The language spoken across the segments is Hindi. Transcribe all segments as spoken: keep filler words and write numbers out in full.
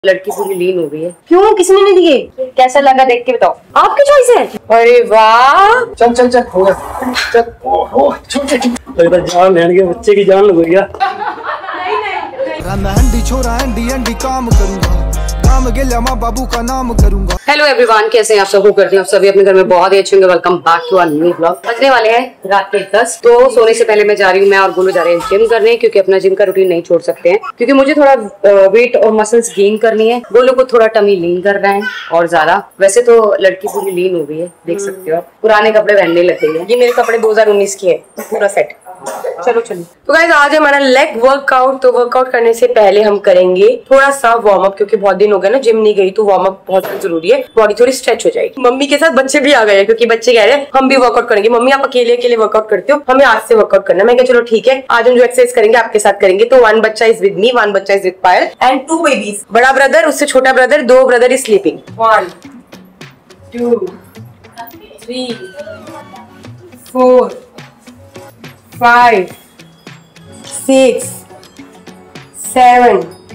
लड़की पूरी लीन हो गई है। क्यों, किसने नहीं दिए? कैसा लगा देख के बताओ। आपकी चॉइस है। अरे वाह, चल चल चल हो गया, चल। ओह छोटे लगता जान लेने के बच्चे की जान लग गया। हंडी छोरा हंडी हंडी काम करूंगा, काम गेला माँ बाबू का नाम करूंगा। हेलो एवरीवन, कैसे हैं आप सब? करते हैं आप सभी अपने घर में बहुत ही अच्छे होंगे। Welcome back to our new blog. बजने वाले हैं रात के दस। तो सोने से पहले मैं जा रही हूँ, मैं और गोलू जा रहे हैं जिम करने, क्योंकि अपना जिम का रूटीन नहीं छोड़ सकते हैं, क्योंकि मुझे थोड़ा वेट और मसल्स गेन करनी है। गोलू को थोड़ा टमी लीन कर रहे हैं और ज्यादा। वैसे तो लड़की पूरी लीन हो गई है, देख सकते हो आप। पुराने कपड़े पहनने लग गई है। ये मेरे कपड़े दो हज़ार उन्नीस की है, तो पूरा सेट। चलो चलो। तो गाइस आज हमारा लेग वर्कआउट। तो वर्कआउट करने से पहले हम करेंगे थोड़ा सा वार्म अप, क्योंकि बहुत दिन हो गए ना जिम नहीं गई, तो वार्म अप बहुत जरूरी है। बॉडी थोड़ी स्ट्रेच हो जाएगी। मम्मी के साथ बच्चे भी आ गए हैं, क्योंकि बच्चे कह रहे हैं हम भी वर्कआउट करेंगे। मम्मी आप अकेले अकेले वर्कआउट करते हो, हमें आज से वर्कआउट करना है। मैं कहा चलो ठीक है, आज हम जो एक्सरसाइज करेंगे आपके साथ करेंगे। तो वन बच्चा इज विद मी, वन बच्चा is with Payal and two babies. बड़ा ब्रदर, उससे छोटा ब्रदर, दो brother is sleeping. One two three four five six seven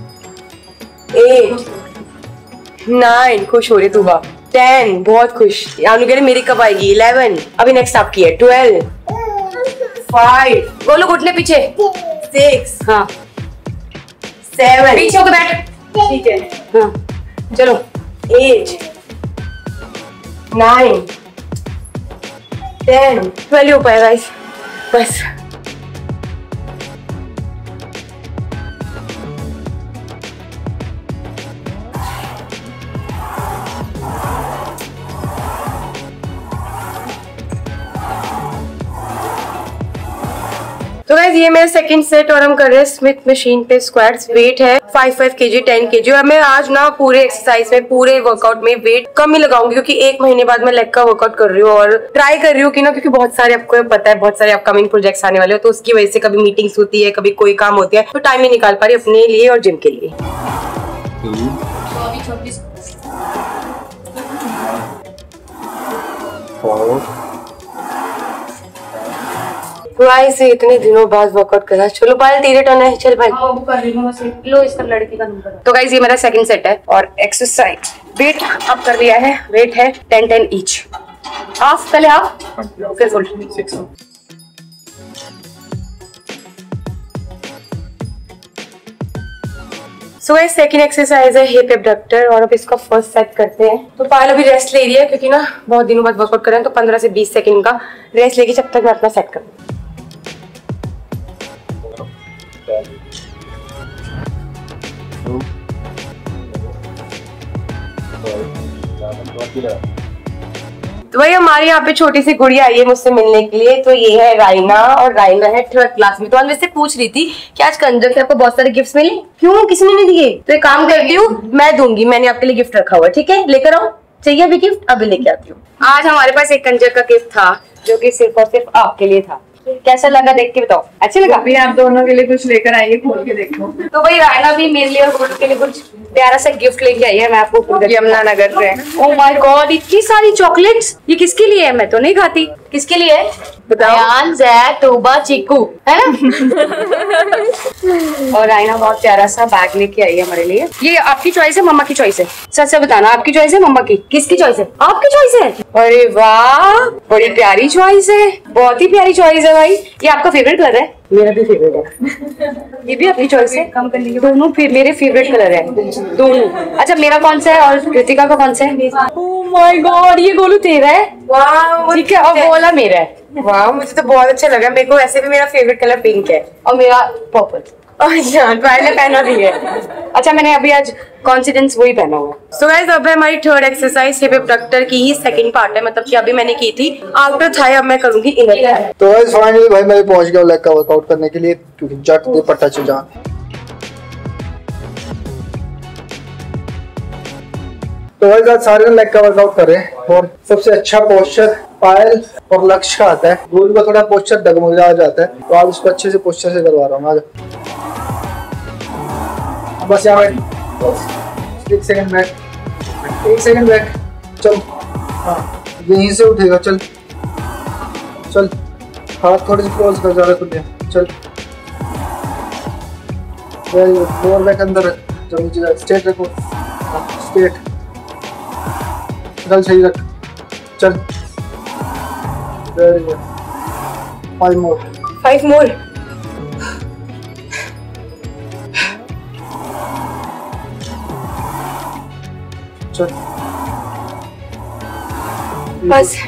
eight nine. खुश हो रही तू बा। टेन, बहुत खुश। यानू कह रहे मेरी कब आएगी। इलेवन, अभी नेक्स्ट आपकी है। ट्वेल्व, फाइव, गोलू घुटने पीछे। सिक्स, हाँ सेवन, पीछे होकर बैठ। ठीक है, हाँ चलो। एट, नाइन, टेन, ट्वेल्व हो पाएगा गाइस, बस। तो गाइस ये मेरा सेकंड सेट और हम कर रहे हैं स्मिथ मशीन पे स्क्वाट्स। वेट है five five kg, ten kg. और मैं आज ना पूरे एक्सरसाइज में, पूरे वर्कआउट में वेट कम ही लगाऊंगी, क्योंकि एक महीने बाद मैं लेग का वर्कआउट कर रही हूँ और ट्राई कर रही हूँ कि ना, क्योंकि बहुत सारे आपको पता है बहुत सारे अपकमिंग प्रोजेक्ट्स आने वाले हो, तो उसकी वजह से कभी मीटिंग्स होती है, कभी कोई काम होती है, तो टाइम नहीं निकाल पा रही अपने लिए और जिम के लिए। गाइस इतने दिनों बाद वर्कआउट करा। चलो पायल तेरे टर्न है, चल भाई। हाँ, वो कर रही हूँ, लो इसका लड़की का नंबर। तो गाइस ये मेरा सेकंड सेट है और एक्सरसाइज वेट अप कर लिया है। वेट है टेन टेन ईच। हाफ पहले हाफ फिर full. So guys second exercise है हिप एब्डक्टर और अब इसका फर्स्ट सेट करते हैं। तो पायल अभी रेस्ट ले रही है, क्योंकि ना बहुत दिनों बाद वर्कआउट कर रहे हैं, तो पंद्रह से बीस सेकंड का रेस्ट लेके जब तक मैं अपना सेट करूँ। तो भाई हमारे यहाँ पे छोटी सी गुड़िया आई है मुझसे मिलने के लिए। तो ये है राइना, और राइना है थर्ड क्लास में। तो आज वैसे पूछ रही थी कि आज कंजक से आपको बहुत सारे गिफ्ट्स मिले, क्यों, किसने नहीं दिए? तो एक काम करती हूँ, मैं दूंगी। मैंने आपके लिए गिफ्ट रखा हुआ है, ठीक है, लेकर आओ। चाहिए अभी गिफ्ट? अभी लेके आती हूँ। आज हमारे पास एक कंजक का गिफ्ट था, जो कि सिर्फ और सिर्फ आपके लिए था। कैसा लगा देख के बताओ। अच्छा लगा? अभी आप दोनों के लिए कुछ लेकर आइए, खोल के देखो। तो भाई रायना भी मेरे लिए और गोलू के लिए कुछ प्यारा सा गिफ्ट लेके आई है। मैं आपको यमुनानगर से। ओह माय गॉड, इतनी सारी चॉकलेट्स। ये किसके लिए है? मैं तो नहीं खाती। किसके लिए है बताओ? जैद, तोबा, चीकू, है ना? और रायना बहुत प्यारा सा बैग लेके आई है हमारे लिए। ये आपकी चॉइस है, मम्मा की चॉइस है? सच से बताना, आपकी चॉइस है मम्मा की? किसकी चॉइस है? आपकी चॉइस है। अरे वाह, बड़ी प्यारी चॉइस है, बहुत ही प्यारी चॉइस है भाई। ये आपका फेवरेट कलर है? मेरा भी फेवरेट है। ये भी आपकी चॉइस है? कम कर लीजिए। दोनों मेरे फेवरेट कलर है, दोनों। अच्छा मेरा कौन सा है और कृतिका का कौन सा है? ओह माय गॉड, ये गोलू तेरा है? वाह ठीक है, और वो वाला मेरा है। वाह, मुझे तो बहुत अच्छा लगा। मेरे को ऐसे भी मेरा फेवरेट कलर पिंक है और मेरा पर्पल। ने पहना भी है। अच्छा मैंने अभी आज कॉन्फिडेंस वही पहना हुआ। सो गाइस अब है हमारी थर्ड एक्सरसाइज हिप एब्डक्टर की ही सेकंड पार्ट है, मतलब कि अभी मैंने की थी आउटर थाई, अब मैं करूंगी इनर थाई। तो गाइस फाइनली भाई मैं पहुंच गया लेग का वर्कआउट करने के लिए, क्योंकि जट दे पट्टा से जान। तो गाइस आज सारे लेग का वर्कआउट कर रहे हैं और सबसे अच्छा पोस्चर पायल और लक्ष्य का आता है। गोलू का थोड़ा पोस्चर डगमगा जाता है, तो आज उसको अच्छे से पोस्चर से करवा रहा हूँ। आज बस यहाँ एक सेकंड बैक, एक सेकंड बैक, चल। हाँ यहीं से उठेगा, चल चल। हाथ थोड़े से क्लोज कर, ज्यादा खुले, चल। लोअर बैक अंदर रख, जब नीचे स्ट्रेट रखो। स्ट्रेट, गल सही रख, चल। Very good, five more, five more. चल बस।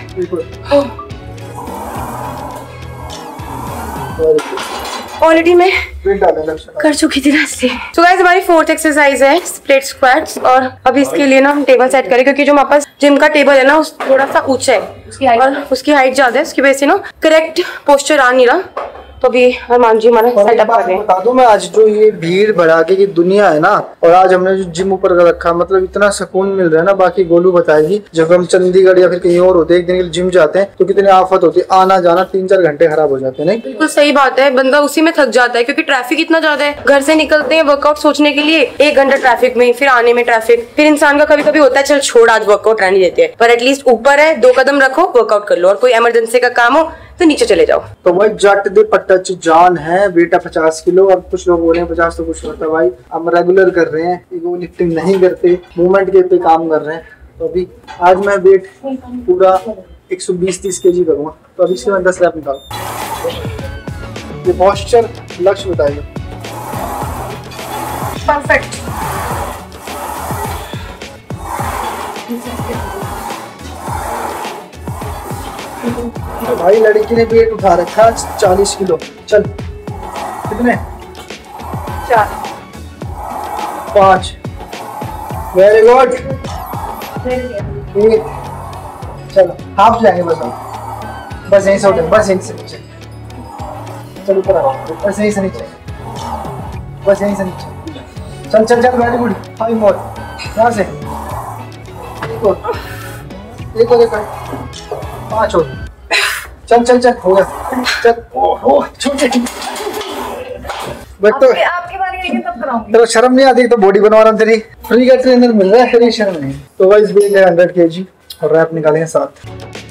ऑलरेडी मैं कर चुकी थी रास्ते। तो गाइस हमारी फोर्थ एक्सरसाइज है स्प्लिट स्क्वाट्स, और अभी इसके लिए ना हम टेबल सेट करें क्योंकि जो हमारे पास जिम का टेबल है ना उस थोड़ा सा ऊंचा है और उसकी हाइट ज्यादा है, उसकी वजह से ना करेक्ट पोस्चर आ नहीं रहा। तो अभी हनुमान जी हमारा सेटअप कर रहे हैं। बता दूं मैं, आज जो ये भीड़ भड़ाके की दुनिया है ना, और आज हमने जो जिम ऊपर कर रखा, मतलब इतना सुकून मिल रहा है ना। बाकी गोलू बताएगी, जब हम चंडीगढ़ या फिर कहीं और होते एक दिन के लिए जिम जाते हैं तो कितनी आफत होती है, आना जाना तीन चार घंटे खराब हो जाते हैं। नहीं बिल्कुल सही बात है, बंदा उसी में थक जाता है क्योंकि ट्रैफिक इतना ज्यादा है। घर से निकलते हैं वर्कआउट सोचने के लिए, एक घंटा ट्रैफिक में, फिर आने में ट्रैफिक, फिर इंसान का कभी कभी होता है चल छोड़ आज वर्कआउट रहने देते हैं, पर एटलीस्ट ऊपर है, दो कदम रखो वर्कआउट कर लो, और कोई इमरजेंसी का काम हो तो नीचे चले जाओ। तो वही जट दे पट्टा जान है बेटा, पचास किलो। अब कुछ लोग बोले हैं पचास, तो कुछ होता है भाई, हम रेगुलर कर रहे हैं, ईगो लिफ्टिंग नहीं करते, मूवमेंट के पे काम कर रहे हैं। तो अभी आज मैं वेट पूरा एक सौ बीस तीस के जी करूँगा, तो अभी से मैं दस रैप निकाल। ये पॉस्चर लक्ष्य बताएगा। परफेक्ट। भाई लड़की ने वेट उठा रखा चालीस किलो। चल कितने? चार, पाँच, वेरी गुड। एक, चलो हाफ जाएंगे बस आप, बस यहीं से उठे, बस यहीं से नीचे, चल ऊपर आओ, बस यहीं से नीचे, बस यहीं से नीचे, चल चल चल, वेरी गुड। फाइव मोर, यहाँ से एक और, एक और, एक और, पाँच और, चल चल चल, हो गया, चल। ओह छोटे बट तो आपके बारे में तब कराऊंगी। तेरे शर्म नहीं आती? तो बॉडी बनवा रहा हूँ तेरी, फ्री का ट्रेनर मिल रहा है, तेरी शर्म नहीं। तो गाइस वेट है हंड्रेड के जी और रैप निकालेंगे सात।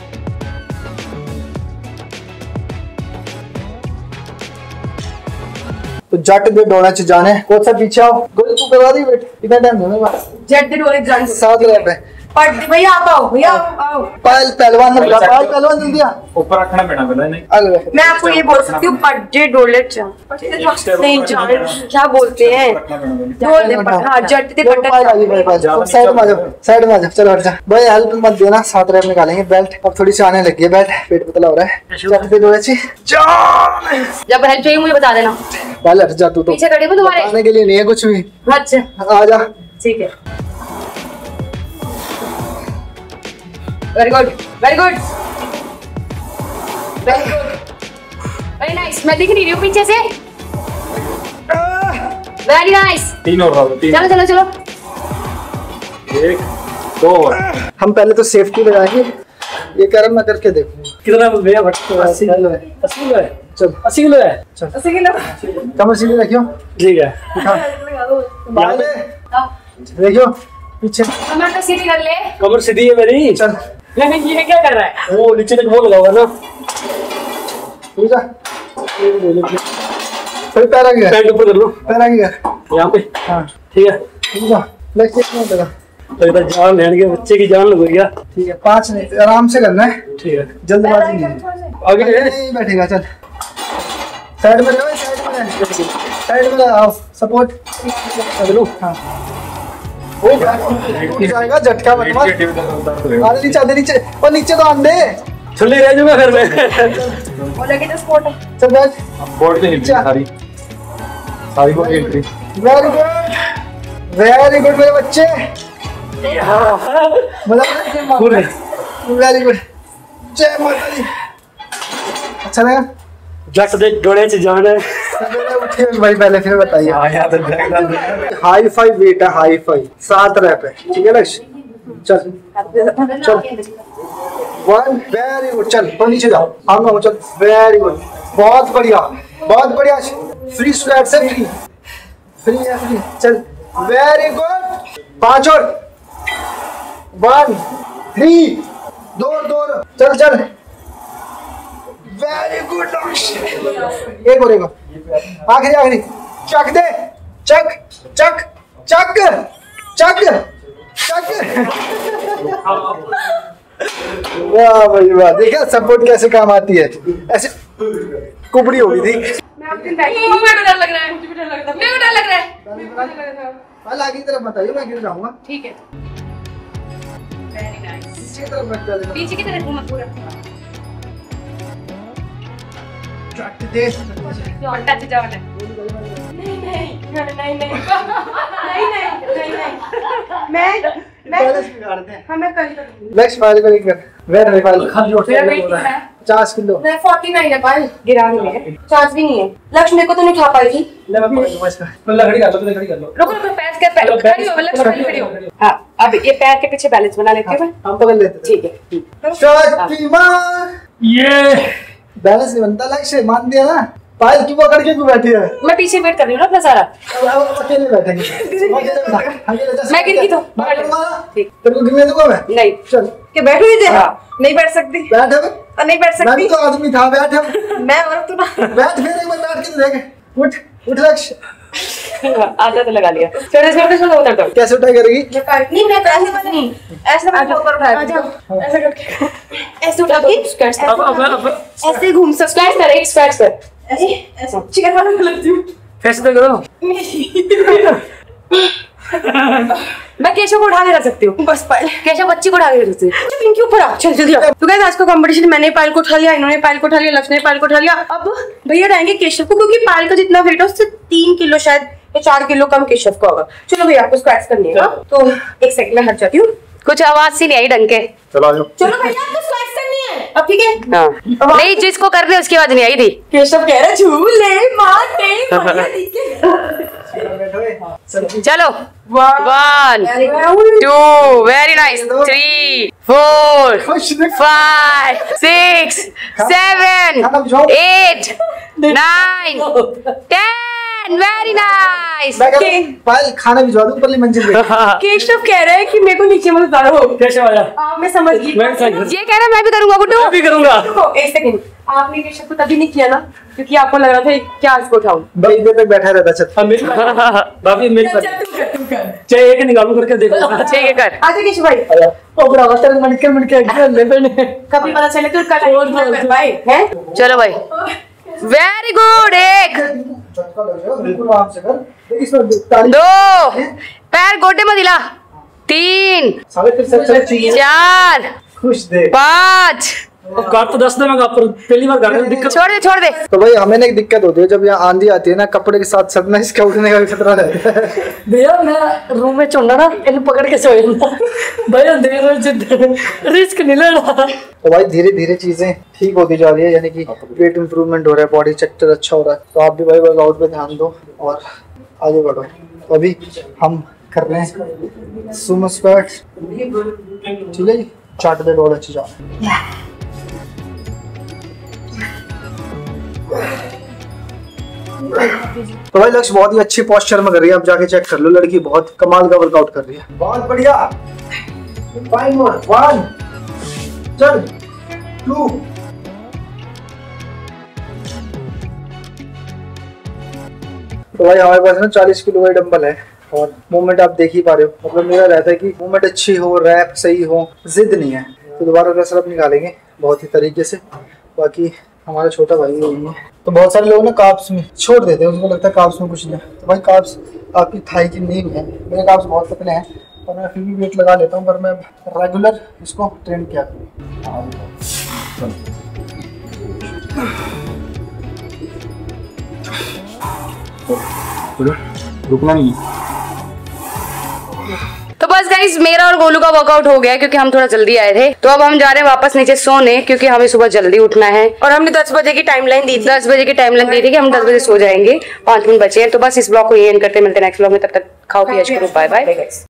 तो जट दे दौड़ा च जाने, कौन सा पीछे आओ, गोली तू करवा दी वेट, कितना टाइम है मेरे पास? जट दे डोले जान सात रैप है। पर भैया आप आओ, भैया आप आओ। पहल पहलवान ने बोला, पहल पहलवान जल्दी आ, ऊपर रखना पड़ा पहले नहीं। अरे मैं आपको ये बोल सकती हूँ पड्डे डोले जान नहीं जान क्या बोलते हैं, डोले हाँ जट दे पट्टा। साइड में आ जाओ, साइड में आ जाओ, चलो हट जा भाई, हेल्प मत देना। सात रैप निकालेंगे। बेल्ट अब थोड़ी सी आने लगी है, बेल्ट पेट पतला हो रहा है। जट दे डोले ची जान, जब हेल्प चाहिए मुझे बता देना। पहले हट जा तू, तो पीछे खड़ी हूँ तुम्हारे, आने के लिए नहीं है कुछ भी। अच्छा आ जा, ठीक है। Very good, very good, very good, very nice. मैं दिख नहीं रही हूँ पीछे से। Very nice. तीन और रहो, तीन। चलो चलो चलो, एक दो। हम पहले तो सेफ्टी लगाएंगे। ये करम मैं करके देखूंगा कितना भैया भट्ट? अस्सी किलो है। अस्सी किलो है। चल अस्सी किलो है। चल अस्सी किलो कमर सीधी रखियो, ठीक है। पहले देखियो पीछे, कमर तो सीधी कर ले। कमर सीधी है मेरी। चल लेकिन ये क्या कर रहा है? वो नीचे तक वो लगा हुआ ना। ठीक है, फिर पैर आगे कर, पैंट ऊपर कर लो पैर आगे कर। यहाँ पे। हाँ ठीक है। ठीक है, लेग चेक नहीं होगा। तो इधर जान लेने के बच्चे की जान लगेगी। ठीक है, पाँच नहीं, आराम से करना है, ठीक है। जल्दबाजी नहीं। आगे नहीं बैठेगा, चल साइड में रहो, साइड में रहो, साइड में आओ, सपोर्ट चलो। हाँ वो जाएगा झटका मत मार। आधे नीचे, आधे नीचे, और नीचे तो आंदे छुल्ली रह जाऊंगा फिर मैं। वो लगे तो स्पॉट है। चल बैठ, बोर्ड पे हिलती है सारी सारी बोर्ड हिलती। वेरी गुड, वेरी गुड मेरे बच्चे, वेरी गुड, जय माता दी। अच्छा लगा? जट दे डोले से जान है। उठिए भाई, पहले फिर बताइए। हाई फाइव वेट है, हाई फाइव, सात रैप है। ठीक है लक्ष्य, चल चल, वन, वेरी गुड, चल तो नीचे जाओ, हम आओ, चल वेरी गुड, बहुत बढ़िया, बहुत बढ़िया। फ्री स्क्वाट से फ्री, फ्री है फ्री, चल वेरी गुड। पांच और, वन, थ्री, दो दो, चल चल, वेरी गुड। एक और, एक और, आखिरी आखिरी, चक दे, चक चक चक चक, वाह भाई वाह, देखा सपोर्ट कैसे काम आती है। ऐसे कुबड़ी हो गई थी। मुझे डर लग रहा है, मुझे भी डर लगता है, मेरे को डर लग रहा है। पहले आगे की तरफ बताइए, मैं गिर जाऊंगा। ठीक है, वेरी नाइस। पीछे की तरफ मत डालेना। पीछे की तरफ घूमा पूरा। टच दे। टच जाओ ना। नहीं नहीं नहीं नहीं नहीं नहीं नहीं मैं मैं बैलेंस बिगाड़ते हैं। हाँ मैं कल करूँगी। नेक्स्ट फाइल को लेकर वेट है फाइल खाली उठ मेरा वेट कितना है? पचास किलो। मैं फोर्टी नाइन है पाल गिरा नहीं है, चार्ज भी नहीं है। लक्ष्य मेरे को तो नहीं उठा पाई थी। ले मैं पकड़ लूंगा इसका। पहले खड़ी कर लो, पहले खड़ी कर लो। रुको रुको, पैर के पैर खड़ी हो, लक्ष्य खड़ी खड़ी हो। हाँ, अब ये पैर के पीछे बैलेंस बना लेते हैं मैं। हम पकड़ लेते ठीक है। शक्तिमान। ये बैलेंस नहीं बनता, लक्ष्य मान दिया ना। पायल क्यों पकड़ के क्यों बैठी है? मैं पीछे वेट कर रही हूँ ना अपना सारा। अब अब अकेले बैठेंगे। मैं गिर गई तो बैठ ठीक। तेरे को गिरने दूंगा मैं। नहीं, चल क्या बैठ हुई थे? नहीं बैठ सकती, बैठ अब। नहीं बैठ मैं भी सकती तो आदमी था, बैठ अब। मैं और तू ना। बैठ फिर एक बार बैठ के तो देख। उठ उठ लक्ष्य। आधा तो लगा लिया। छोटे छोटे छोटे उतर दो। कैसे उठाई करेगी? नहीं मैं ऐसे बस नहीं, ऐसे मैं ऊपर उठा जाओ, ऐसे करके ऐसे उठा के अब अब अब ऐसे घूम सकते स्क्वैट्स कर, एक स्क्वैट्स कर। ऐसे ऐसे चिकन वाला लगती हूँ। कैसे तो करो। मैं केशव को उठा के रख सकती हूँ। बस पायल केशव बच्ची को उठा के रख सकती हूँ। पिंकी ऊपर आ, चल जल्दी आ। तो गाइस आज का कंपटीशन मैंने पायल को उठा लिया, इन्होंने पायल को उठा लिया, लक्ष्य ने पायल को उठा लिया। अब भैया रहेंगे केशव को, क्योंकि पायल का जितना वेट है उससे तीन किलो शायद या चार किलो कम केशव का होगा। चलो भैया आपको स्क्वैट्स करनी है। तो एक सेकंड में हट जाती हूँ। कुछ आवाज सी नहीं आई ढंग के। चलो आ जाओ। चलो भैया आपको स्क्वैट्स करनी है अब, ठीक है? हाँ। नहीं, जिसको करने उसकी आवाज नहीं आई थी। केशव कह रहा झूले माटे बढ़िया दिखे। चलो, one two, very nice, three four five six seven eight nine ten, very nice. Payal खाना भिजवा दूं ऊपरली मंजिल पे। केशव कह रहा है कि मेरे को नीचे मत उतारो। कैसे आ जा। आप मैं समझ गई। मैं समझ ये कह रहा मैं भी करूंगा गुड्डू। मैं भी करूंगा। रुको एक सेकंड, आपने केशव को तभी नहीं किया ना क्योंकि आपको लग रहा था क्या इसको उठाऊं। भाई देर तक बैठा रहता छत। हाँ मेरी भाभी मेरी चल तू कर तू कर। चाहे एक निकालू करके देखो। ठीक है, कर। आजा केशव भाई। ओ ब्रावा तेरे मन के मन के खेल ले मैंने। कभी पता चले तो कल और बोल। कर भाई हैं। चलो भाई, वेरी गुड। एक झटका लग जाएगा, बिल्कुल आराम से कर। देख इसमें ताली। दो, पैर गोटे में दिला। तीन, साले तेरे से चल चाहिए। चार, खुश दे। पाँच, काट तो दस दे मैं पर पहली बार कर रहा हूं, दिक्कत। छोड़ दे छोड़ दे। तो भाई हमें ना एक दिक्कत होती है, जब यहाँ आंधी आती है ना, कपड़े के साथ सदना इसका उठने का भी खतरा रहता है। भैया मैं रूम में चुनना ना, इन पकड़ के सोए ना भैया, देर रिस्क नहीं लेना। तो भाई धीरे धीरे चीजें ठीक होती जा रही है, यानी कि वेट इंप्रूवमेंट हो रहा है, बॉडी स्ट्रक्चर अच्छा हो रहा है। तो आप भी भाई वर्कआउट पे ध्यान दो और आगे बढ़ो। तो अभी हम कर रहे हैं सुमो स्क्वाट, ठीक है जी। चार्ट पे बहुत अच्छी जा रहा है। तो भाई लक्ष्य बहुत ही अच्छी पोस्चर में कर रही है, अब जाके चेक कर लो। लड़की बहुत कमाल का वर्कआउट कर रही है, बहुत बढ़िया। फाइव मोर, वन, चल, टू, तो भाई हमारे पास ना चालीस किलो का डंबल है और मूवमेंट आप देख ही पा रहे हो। मतलब मेरा रहता है कि मूवमेंट अच्छी हो, रैप सही हो, जिद नहीं है। तो दोबारा रसल अप निकालेंगे बहुत ही तरीके से। बाकी हमारा छोटा भाई यही है। तो बहुत सारे लोग ना कार्ब्स में छोड़ देते हैं, उनको लगता है कार्ब्स में कुछ नहीं। तो भाई कार्ब्स आपकी थाई की नींव है। मेरे कार्ब्स बहुत पतले हैं और मैं फिर भी वेट लगा लेता हूँ, पर मैं रेगुलर इसको ट्रेन किया करूँ। रुकना नहीं। तो बस गाइस मेरा और गोलू का वर्कआउट हो गया क्योंकि हम थोड़ा जल्दी आए थे। तो अब हम जा रहे हैं वापस नीचे सोने, क्योंकि हमें सुबह जल्दी उठना है। और हमने दस बजे की टाइमलाइन दी थी। दस बजे की टाइमलाइन दी थी कि हम दस बजे सो जाएंगे। पांच मिनट बचे हैं। तो बस इस ब्लॉग को ये एंड करते, मिलते हैं नेक्स्ट ब्लॉग में। तब तक खाओ पिए करो, बाय बाय।